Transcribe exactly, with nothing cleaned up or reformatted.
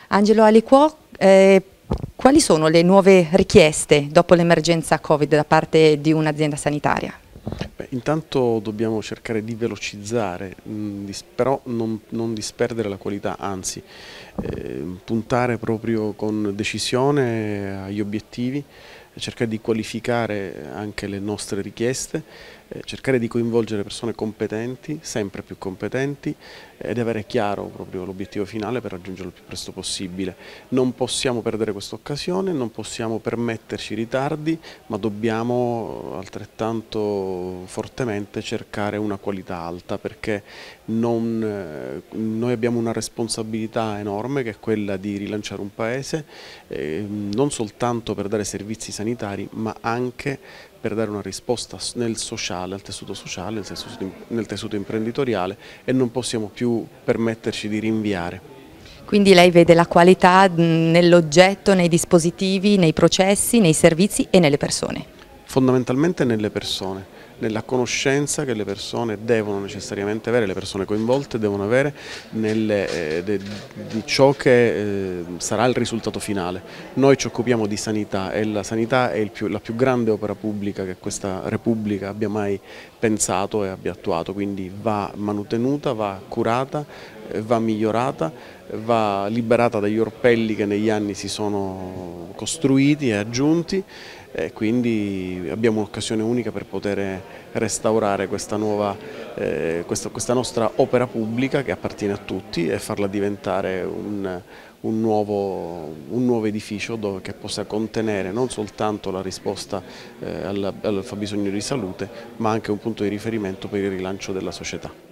Angelo Aliquò, eh, quali sono le nuove richieste dopo l'emergenza Covid da parte di un'azienda sanitaria? Beh, intanto dobbiamo cercare di velocizzare, mh, dis però non, non disperdere la qualità, anzi eh, puntare proprio con decisione agli obiettivi, cercare di qualificare anche le nostre richieste, eh, cercare di coinvolgere persone competenti, sempre più competenti, ed avere chiaro proprio l'obiettivo finale per raggiungerlo il più presto possibile. Non possiamo perdere questa occasione, non possiamo permetterci ritardi, ma dobbiamo altrettanto fortemente cercare una qualità alta, perché non, eh, noi abbiamo una responsabilità enorme, che è quella di rilanciare un paese, eh, non soltanto per dare servizi sanitari, ma anche per dare una risposta nel sociale, al tessuto sociale, nel tessuto, nel tessuto imprenditoriale, e non possiamo più permetterci di rinviare. Quindi lei vede la qualità nell'oggetto, nei dispositivi, nei processi, nei servizi e nelle persone? Fondamentalmente nelle persone, nella conoscenza che le persone devono necessariamente avere, le persone coinvolte devono avere nelle, eh, de, di ciò che eh, sarà il risultato finale. Noi ci occupiamo di sanità e la sanità è il più, la più grande opera pubblica che questa Repubblica abbia mai pensato e abbia attuato, quindi va manutenuta, va curata, eh, va migliorata, va liberata dagli orpelli che negli anni si sono costruiti e aggiunti, e quindi abbiamo un'occasione unica per poter restaurare questa, nuova, eh, questa, questa nostra opera pubblica che appartiene a tutti e farla diventare un, un, nuovo, un nuovo edificio dove, che possa contenere non soltanto la risposta eh, al, al fabbisogno di salute, ma anche un punto di riferimento per il rilancio della società.